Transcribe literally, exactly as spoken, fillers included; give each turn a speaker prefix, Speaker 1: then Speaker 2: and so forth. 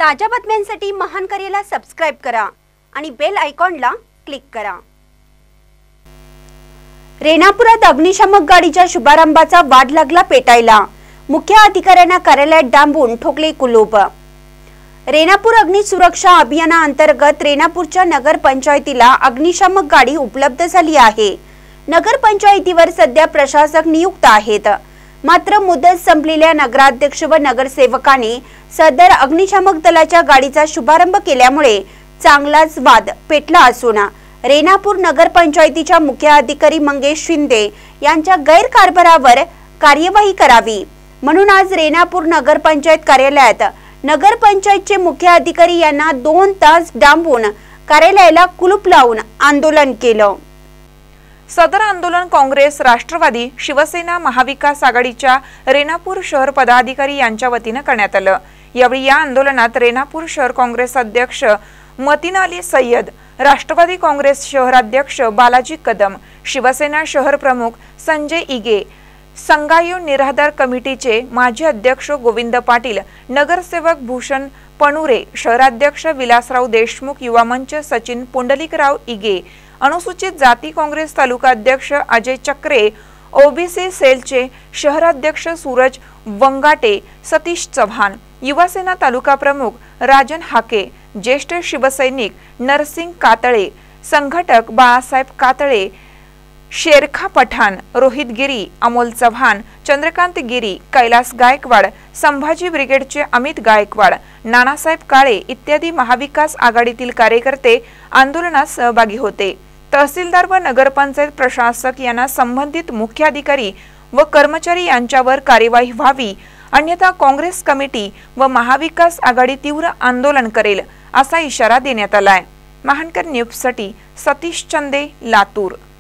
Speaker 1: ताज्या बातम्यांसाठी महान करेला सबस्क्राइब करा आणि बेल आयकॉनला क्लिक करा। रेणापुरात अग्निशामक गाडीच्या शुभारंभाचा वाद लागला पेटायला। मुख्य अधिकाऱ्यांना कार्यालयात डांबून ठोकले कुलूप। रेणापूर अग्नि सुरक्षा अभियानाअंतर्गत रेणापूरच्या नगर पंचायतीला अग्निशामक गाडी उपलब्ध झाली आहे। नगर पंचायतीवर सध्या प्रशासक नियुक्त आहेत, मात्र मुदत संपलेल्या नगराध्यक्ष व नगरसेवकांनी सदर अग्निशामक दलाच्या गाडीचा शुभारंभ केल्यामुळे चांगलाच वाद पेटला असून रेणापूर नगर पंचायतीच्या मुख्य अधिकारी मंगेश शिंदे यांच्या गैरकारभारावर कार्यवाही करावी म्हणून आज रेणापूर नगर पंचायत कार्यालयात नगर पंचायतचे मुख्य अधिकारी यांना दोन तास डांबून कार्यालयाला कुलूप लावून आंदोलन केलं।
Speaker 2: सदर आंदोलन काँग्रेस, राष्ट्रवादी, शिवसेना, महाविकास आघाडीच्या रेणापूर शहर पदाधिकारी यांच्या वतीने करण्यात आलं। यावेळी या आंदोलनात रेणापूर शहर काँग्रेस अध्यक्ष मतीन अली सय्यद, राष्ट्रवादी काँग्रेस शहराध्यक्ष बालाजी कदम, शिवसेना शहर प्रमुख संजय इगे, संगायू निराधार कमिटीचे माजी अध्यक्ष गोविंद पाटील, नगरसेवक भूषण पणुरे, शहराध्यक्ष विलासराव देशमुख, युवा मंच सचिन पुंडलिकराव इगे, अनुसूचित जाती काँग्रेस तालुका अध्यक्ष अजय चक्रे, ओबीसी सेलचे शहराध्यक्ष सूरज वंगाटे, सतीश चव्हाण, युवासेना तालुका प्रमुख राजन हाके, ज्येष्ठ शिवसैनिक नरसिंग कातळे, संघटक बाळासाहेब कातळे, शेरखा पठाण, रोहित गिरी, अमोल चव्हाण, चंद्रकांत गिरी, कैलास गायकवाड, संभाजी ब्रिगेडचे अमित गायकवाड, नानासाहेब काळे इत्यादी महाविकास आघाडीतील कार्यकर्ते आंदोलनात सहभागी होते। तहसीलदार व नगरपंचायत प्रशासक यांना संबंधित मुख्य अधिकारी व कर्मचारी यांच्यावर कार्यवाही व्हावी, अन्यथा काँग्रेस कमिटी व महाविकास आघाडी तीव्र आंदोलन करेल असा इशारा देण्यात आलाय। महानकर न्यूजसाठी सतीश चंदे, लातूर।